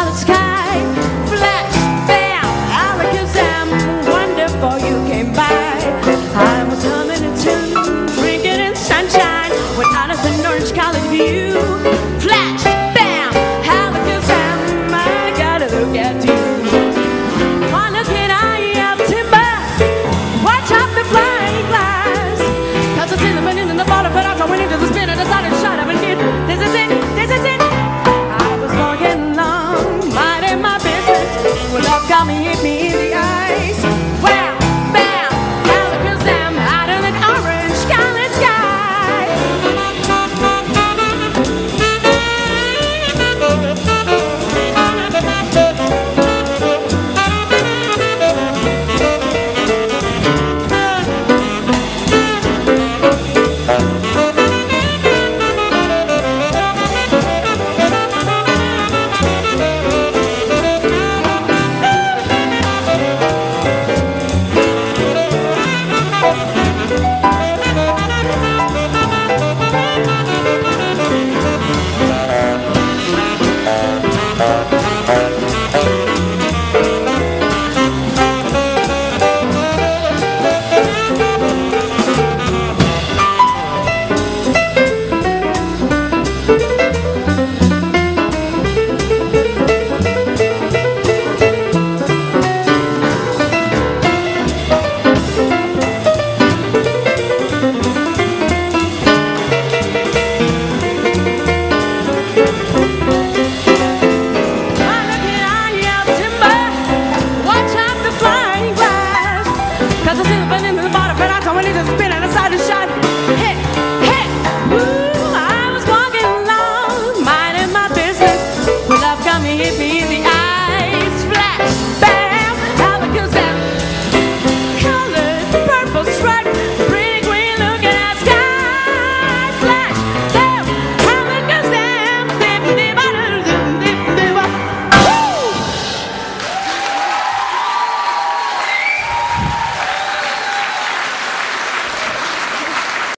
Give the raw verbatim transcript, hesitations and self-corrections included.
the sky. Flash, bam, alakazam, wonderful you came by. I was humming a tune, drinking in sunshine, with honest and orange college view. Flash, bam, alakazam, I gotta look at you.